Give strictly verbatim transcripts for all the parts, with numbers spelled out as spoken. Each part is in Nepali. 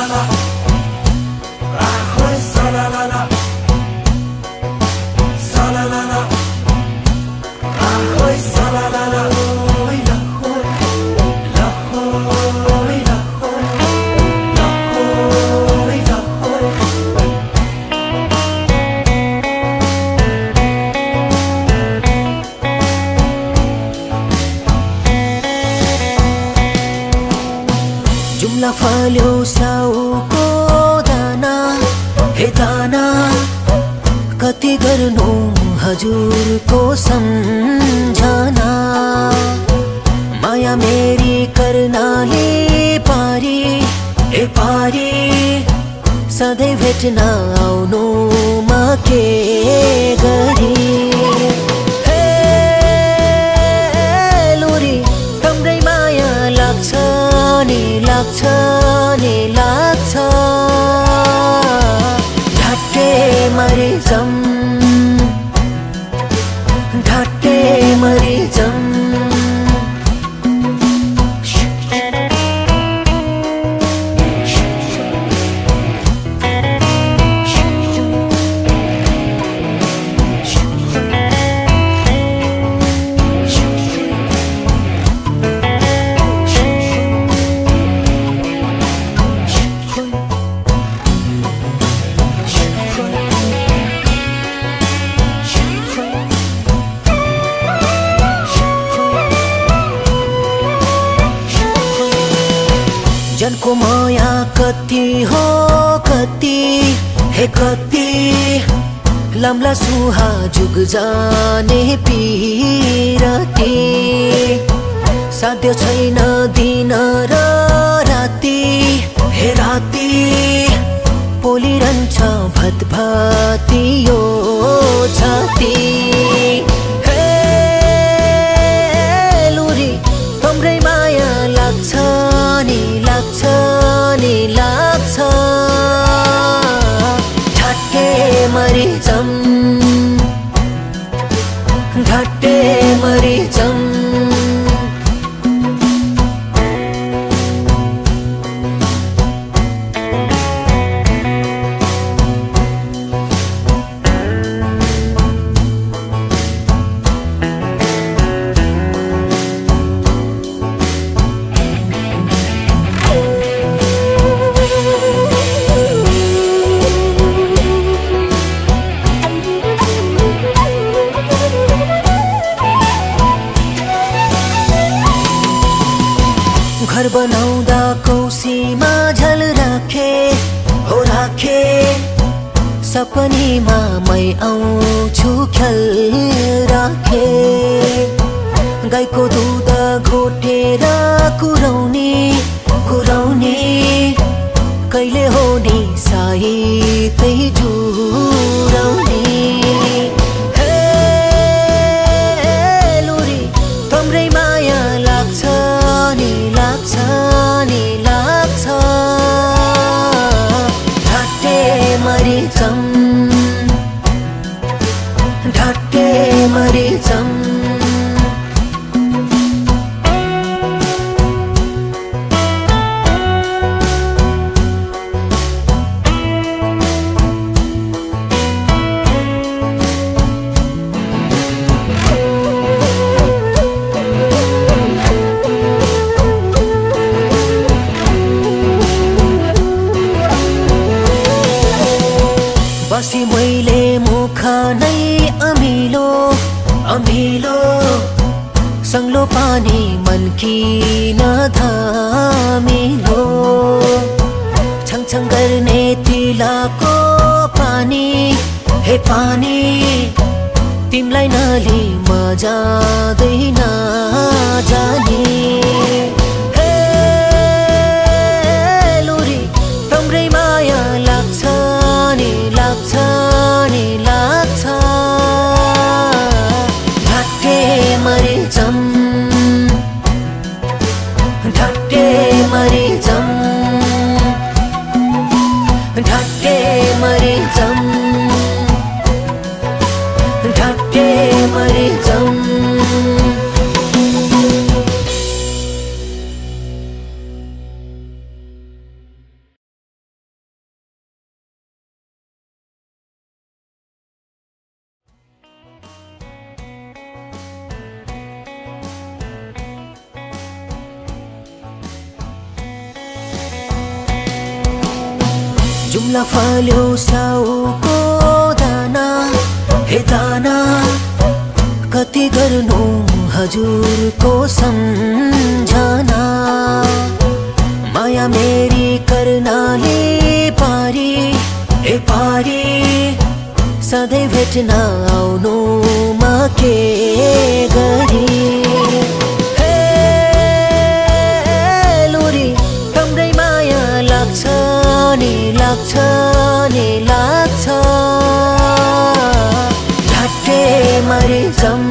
la. Ahoy sa la la la. Sa la la la. Ahoy sa la la la. Hoy la hoy. La hoy la hoy. La hoy la hoy. Jumla फाल्यो साउको दाना हे दाना कति गर्नु हजुरको सम्झना माया मेरी कर्नाले पारी ए पारी सधैँ भेट्न आउनु म के गरी हे लोरी तम्रै माया लाग्छ नि लाग्छ नि लाग्छ ढाटे मरि जम ढाटे मरि जम जनको माया कति हो कति हे कति लम्ला सुहा जुग जाने पिरती साध्य छैन दिन र राति हे राति पोलिरहन्छ भतभाती यो छाती हे लुरी तम्रै माया लाग्छ नि लाग्छ नि लाग्छ ढाटे मरि जम ढाटे मरि जम घर बनाउँदा कौसीमा झल राखे हो राखे सपनीमा मै आउँछु ख्याल राखे गाईको दुध घोटेर कुराउने कुराउने कहिले हो नि सायदै जुराउने हे लोरी तम्रै माया लाग्छ नि लाग्छ नि लाग्छ ढाटे मरि जम ढाटे मरि जम बसी मैले मुख नै अमिलो अमिलो संगलो पानी मन किन धामिलो छङछङ गर्ने तिलाको पानी हे पानी तिमलाई नली म जाँदैन जाने हे लोरी तम्रै माया लाग्छ नि लाग्छ नि लाग्छ ढाटे मरि जम ढाटे मरि जम ढाटे मरि जम ढाटे मरि जम जुम्ला फाल्यो साउको दाना हे दाना कति गर्नु हजुरको सम्झना माया मेरी कर्नाले पारी हे पारी सधैँ भेट्न आउनु म के गरी हे लोरी तम्रै माया लाग्छ नि लाग्छ नि लाग्छ ढाटे मरि जम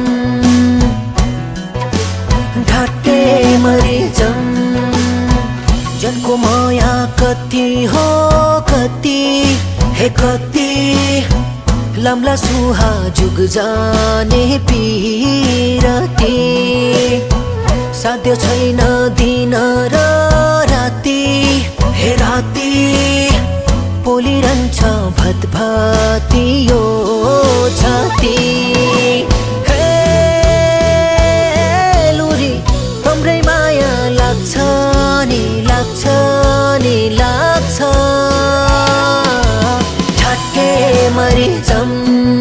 ढाटे मरि जम जनको माया कति हो कति हे कति लम्ला सुहा जुग जाने पिरती साध्य छैन दिन र राति हे राति पोलिरहन्छ भतभाती यो छाती हे लोरी तम्रै माया लाग्छ नि लाग्छ नि लाग्छ ढाटे मरि जम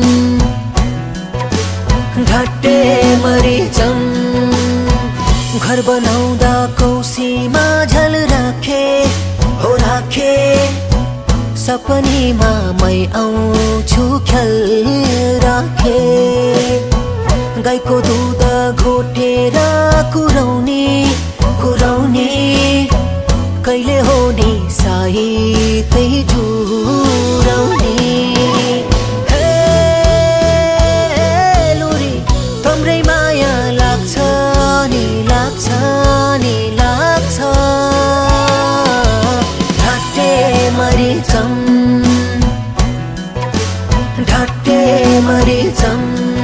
ढाटे मरि जम घर बनाउँदा कौसीमा झल राखे हो राखे सपनीमा मै आउँछु ख्याल राखे गाईको दुध घोटेर कुराउने कुराउने कहिले हो नि सायदै जुराउने हे लोरी तम्रै माया लाग्छ नि लाग्छ नि लाग्छ ढाटे मरि जम ढाटे मरि जम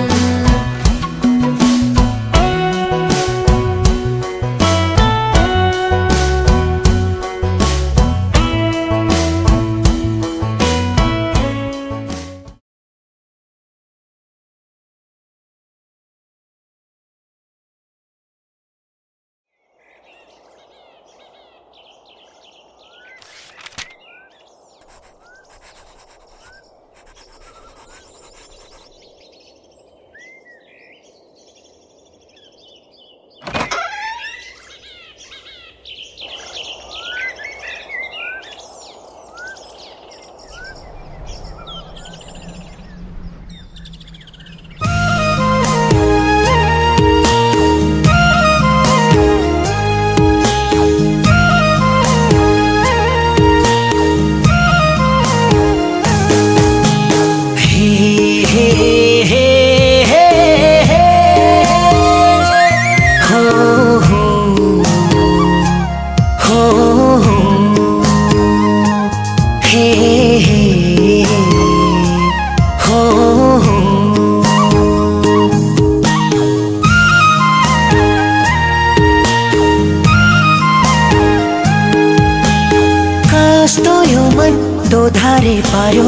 धारे पार्यो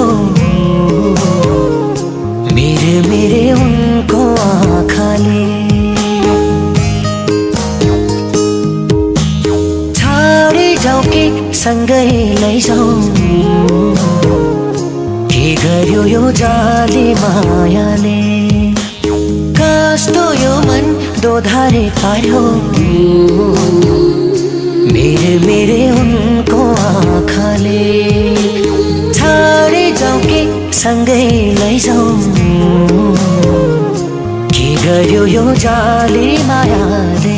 मेरे मेरे उनको आँखाले छाडे जाऊ कि सँगै लैजाऊ के गर्यो यो जाली मायाले कस्तो यो मन दोधारे पार्यो मेरे मेरे उनको आँखाले छाडे जाऊ कि सँगै लैजाऊ के गर्यो यो जाली मायाले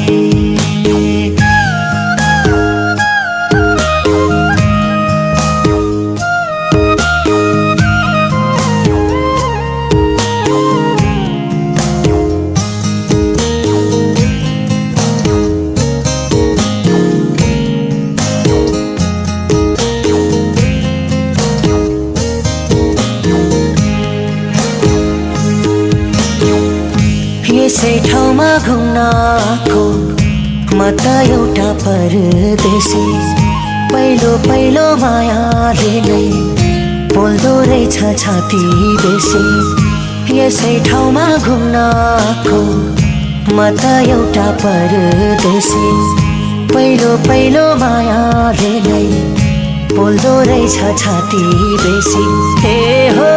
यसै ठाउँमा घुम्नको म त एउटा परदेशी पहिलो पहिलो मायाले नै बोल्दो रहेछ छाती बेसी यसै ठाउँमा घुम्नको म त एउटा परदेशी पहिलो पहिलो मायाले नै पोल्दो रहेछ छाती बेसी हे हो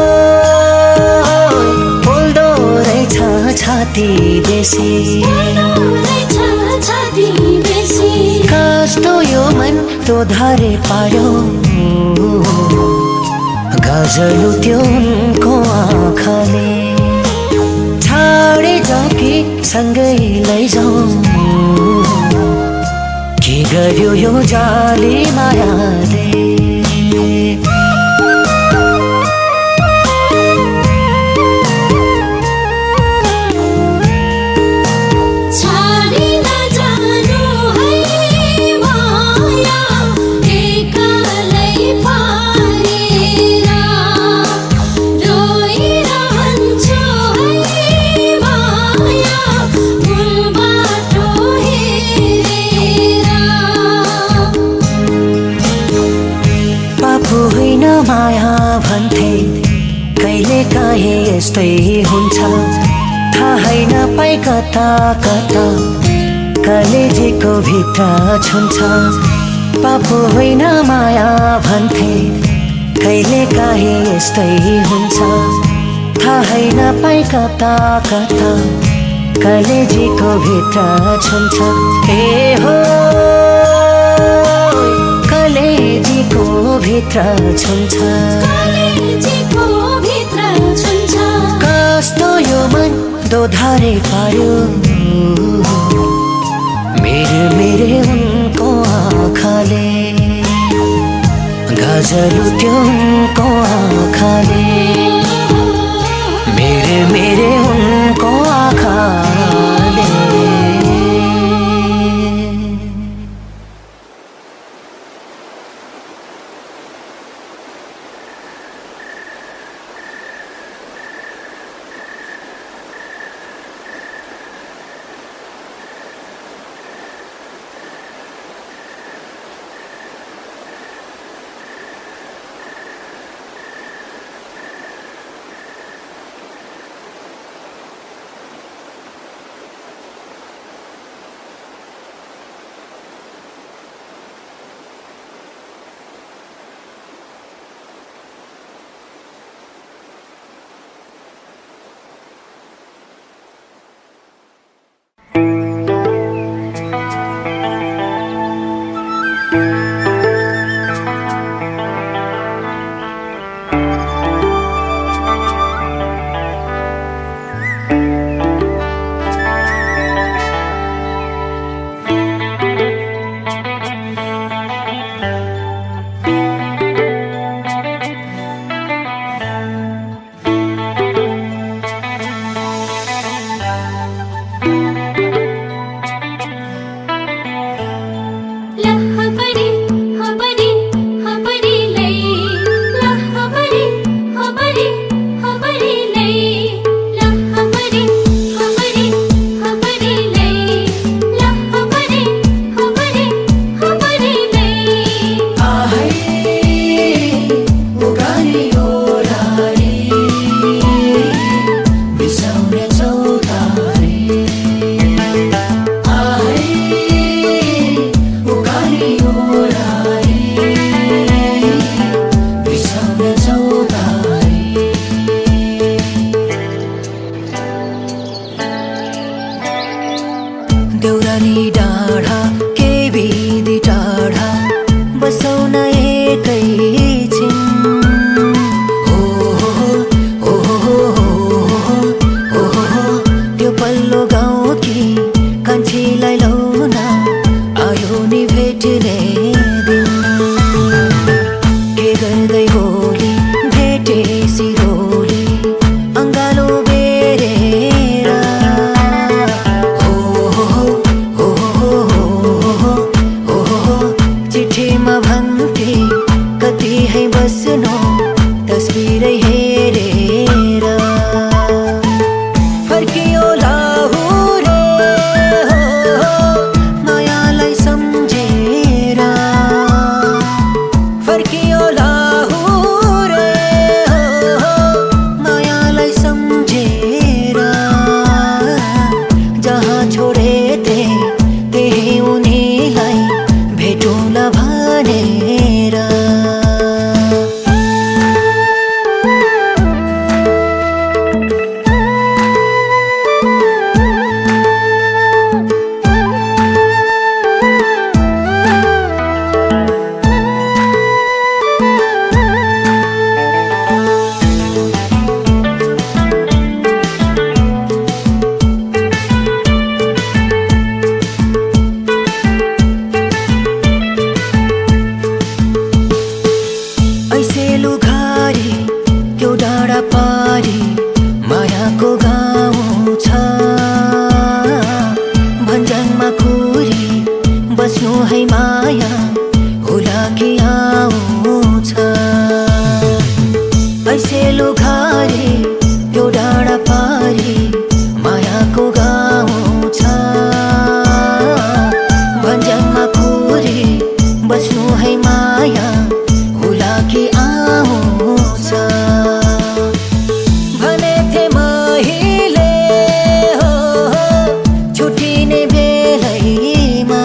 पोल्दो रहेछ छाती बेसी कस्तो यो मन तो धारे पार्यो गजलु त्यो उनको आँखाले छाडे जाऊ कि सँगै लैजाऊ के गर्यो यो जाली मायाले माया भन्थे कहिले काहे यस्तै हुन्छ थाहै नपाई कता कता कलेजीको भित्र छुन्छ पापो होइन माया भन्थे कहिले काहे यस्तै हुन्छ थाहै नपाई कता कता कलेजीको भित्र छुन्छ ए हो कलेजीको भित्र छुन्छ कलेजीको भित्र छुन्छ कस्तो यो मन दोधारे पार्यो मेरे मेरे उनको आँखाले गजलु त्यो उनको आँखाले मेरे मेरे उनको आँखाले छोडेथे त्यही उनीलाई भेटौँला भनेर मायाको गाउँ छ भन्ज्याङमा कुरी बस्नु है माया होला कि आउँछ ऐसेलो घारी यो डाँडा पारी मायाको गाउँ छ भन्ज्याङमा कुरी बस्नु है माया होला कि आउँछ भनेथे मैले हो छुट्टिने बेलैमा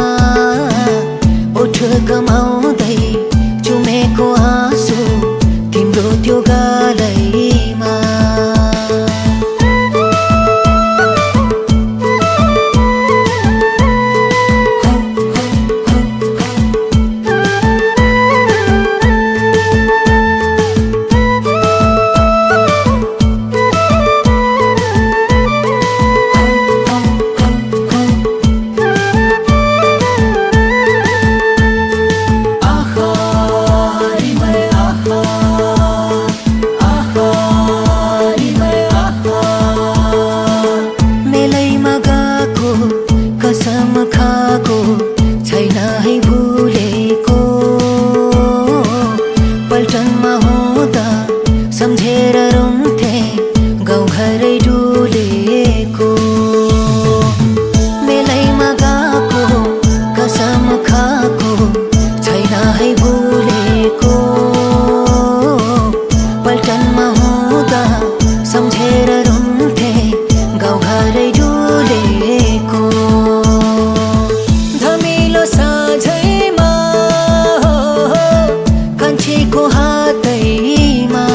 ओठ कमाउँदै चुमेको आँसु तिम्रो त्यो गालैमा कसम खाको छैन है भुलेको पल्टनमा हुँदा सम्झेर रुन्थे गाउँघरै डुलेको मेलैमा गएको कसम खाको छैन है भुलेको पल्टनमा हुँदा सम्झेर रुन्थे गाउँघरै डुलेको साझैमा कान्छीको हातैमा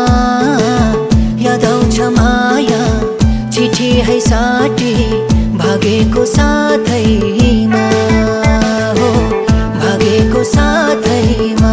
याद आउँछ माया चिठी है साटी भागेको साथैमा हो भागेको साथैमा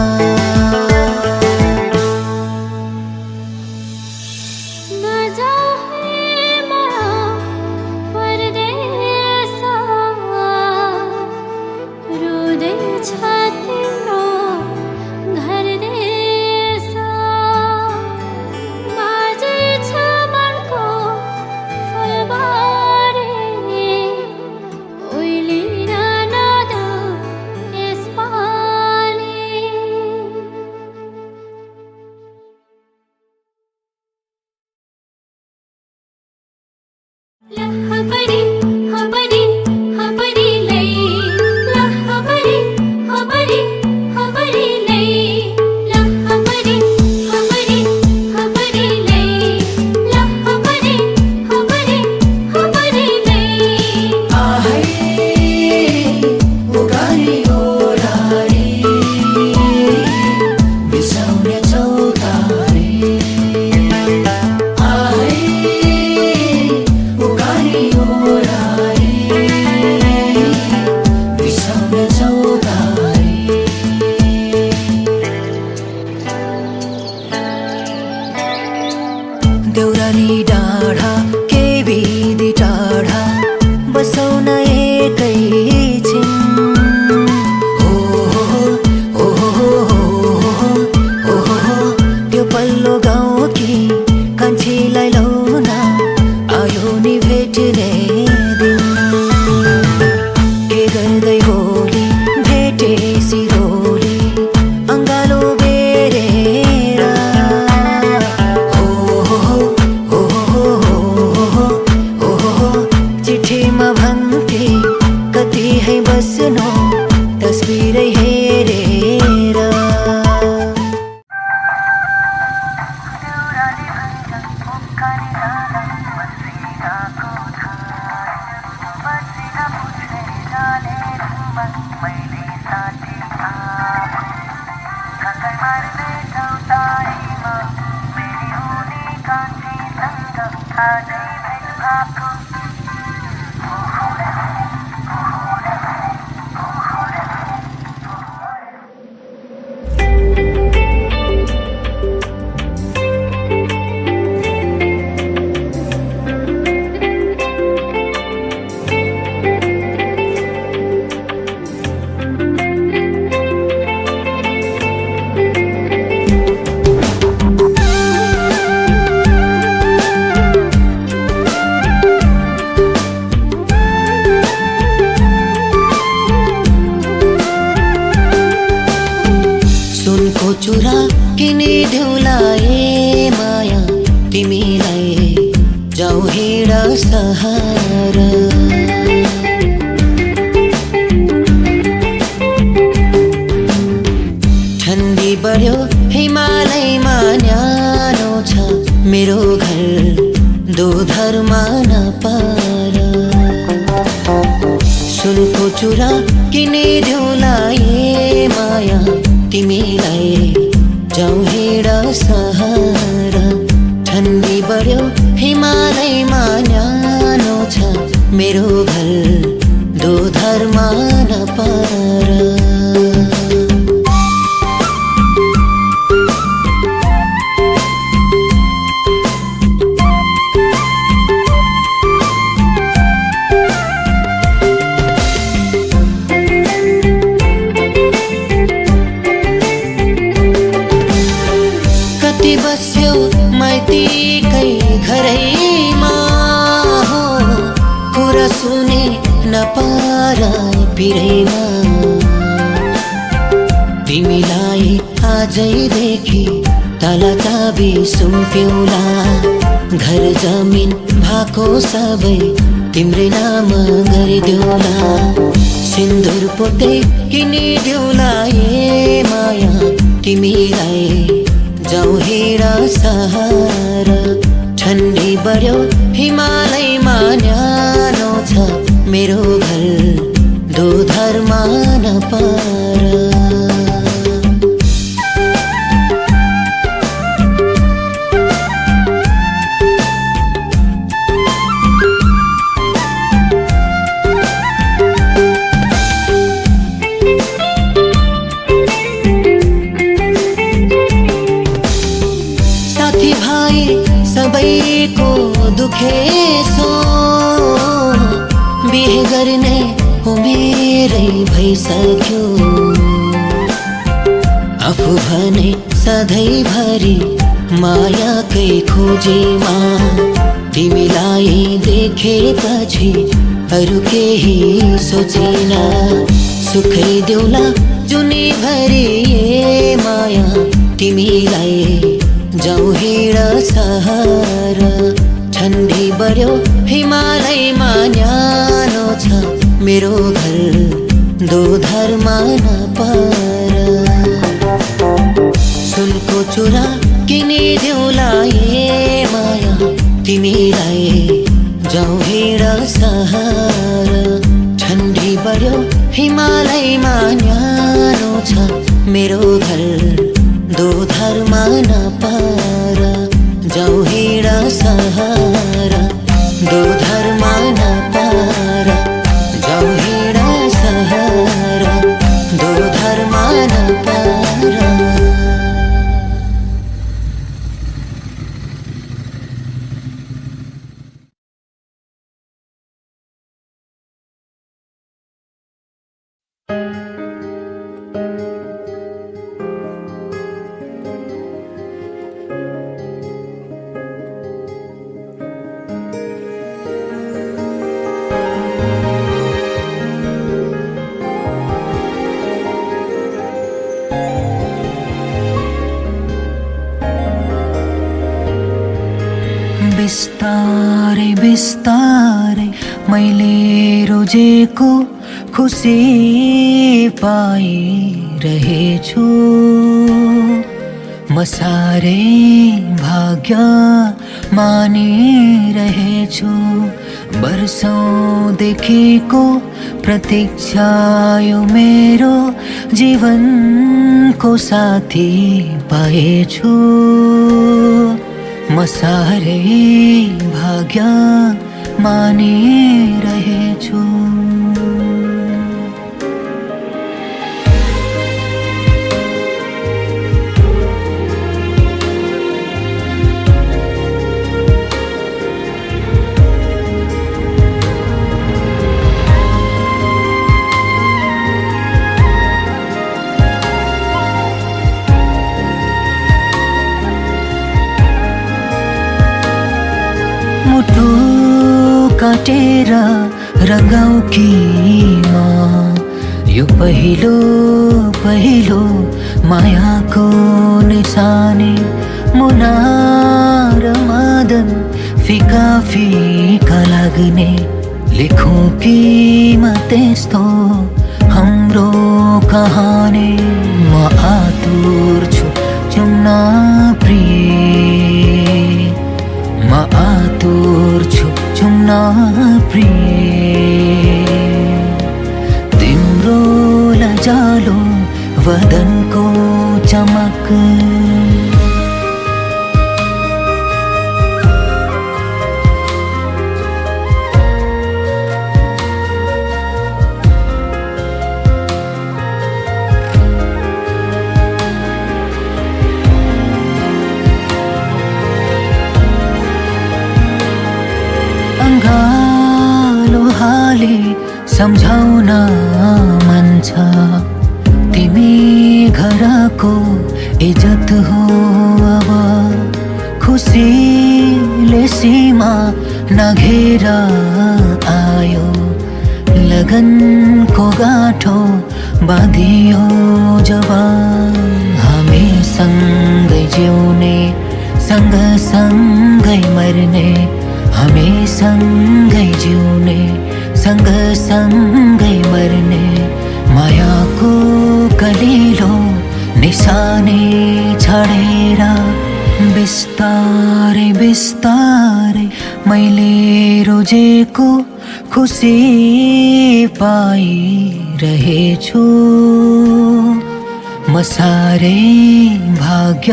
देउराली डाँडा के बिदी टाढा बसाउन एकै छिन हो हो हो हो त्यो पल्लो गाउँ कि कान्छीलाई लाउन आयो नि भेट्ने दिन के गर्दै होली भेटे सिरोली अङ्गालो बेरेर चिठीमा भन्थे कति है बस्नु तस्बिरै हेरेर सुनको चुरा किनिदेऊला ए माया तिमीलाई जाऊ हिँड सहारा। ठन्डी बढ्यो हिमालयमा न्यानो छ मेरो घर दोधरमा नपार। सुनको चुरा किनिदेऊला ए माया तिमीलाई जाऊ हिँड सहारा। ठन्डी बढ्यो हिमालयमा न्यानो छ मेरो घर दोधरमा नपार। बस्यो माइतीकै घरैमा हो कुरा सुने नपाराई पिरैमा। तिमीलाई आजैदेखि तला चाबी सुम्प्यौला घर जमिन भएको सबै तिम्रै नाम गरिदेऊला। सिन्दुर पोते किनिदेऊला ए माया तिमीलाई जाऊ हिँड सहारा। ठन्डी बढ्यो हिमालयमा न्यानो छ मेरो घर दोधरमा नपार। सबैको दुखेसो बिहे गर्ने उमेरै भइसक्यो। आफू भने सधैँभरि मायाकै खोजीमा। तिमीलाई देखेपछि अरू केही सोचिन। सुखै देऊला जुनीभरि ए माया तिमीलाई जाऊ हिँड सहारा। ठन्डी बढ्यो हिमालयमा न्यानो छ मेरो घर दोधरमा नपार। सुनको चुरा किनिदेऊला ए माया तिमीलाई जाऊ हिँड सहारा। ठन्डी बढ्यो हिमालयमा न्यानो छ मेरो घर दोधरमा नपार। जाऊ हिँड सहारा दोधरमा नपार। जाऊ हिँड सहारा दोधरमा नपार। बिस्तारै बिस्तारै मैले रोजेको खुसी पाइरहेछु। म साह्रै भाग्य मानिरहेछु। वर्षौंदेखिको प्रतीक्षा यो मेरो जीवनको साथी पाएछु। म साह्रै भाग्य मानिरहेछु। मुटु काटेर रंगाऊ कि म यो पहिलो पहिलो मायाको निशानी मुना र मदन फिका फिका लाग्ने लेखौँ कि म त्यस्तो हाम्रो कहानी म आतुर छु चुम्न प्रिय म आतुर छु चुम्न प्रिय तिम्रो लजालो वदनको चमक अंगालो हाले सम्झाउन मन छ तिमी घरको इज्जत हो अब खुसीले सीमा नघेर आयो लगनको गाँठो बाँधियो जब हामी सँगै जिउने सँगसँगै मर्ने हामी सँगै जिउने सँगसँगै मर्ने मायाको कलिलो निशानी छाडेर बिस्तारै बिस्तारै मैले रोजेको खुसी पाइरहेछु म साह्रै भाग्य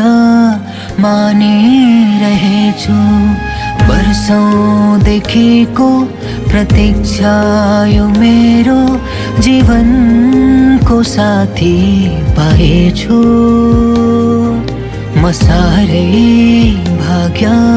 मानिरहेछु वर्षौंदेखिको प्रतीक्षा यो मेरो जीवनको साथी पाएछु म साह्रै भाग्य